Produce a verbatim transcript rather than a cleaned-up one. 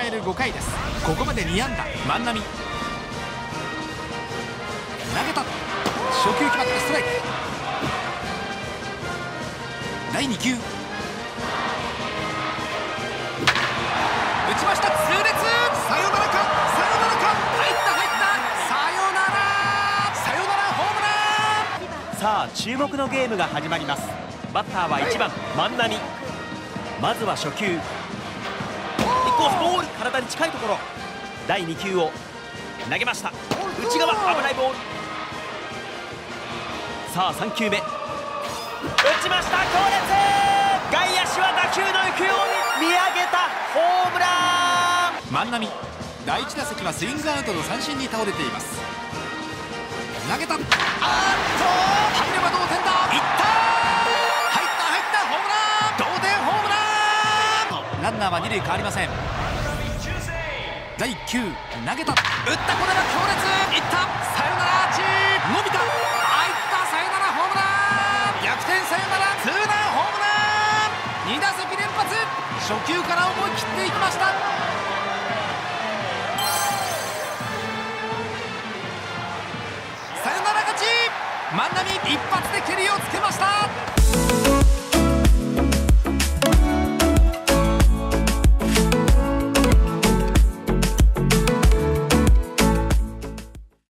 えるごかいです。ここまでに安打。万波投げた。初球決まってストライク。だいに球打ちました。痛烈。サヨナラか、サヨナラか。入った入った。サヨナラ、サヨナラホームラン。 さあ注目のゲームが始まります。バッターはいちばん万波。まずは初球、インコースボール、体に近いところ。だいに球を投げました。内側、危ないボール。さあさん球目、打ちました。強烈。外野手は打球の行くように見上げた。ホームラン。 万波、だいいち打席はスイングアウトの三振に倒れています。投げた。あーっと入れば同点だ。いった。入った入った。ホームラン。同点ホームラン。ランナーは二塁変わりません。だいいっ球投げた。打った。これは強烈。いった。サヨナラアーチ。伸びた。入った。サヨナラホームラン。逆転サヨナラツーランホームラン。に打席連発。初球から思い切っていきました。サヨナラ勝ち。万波一発で決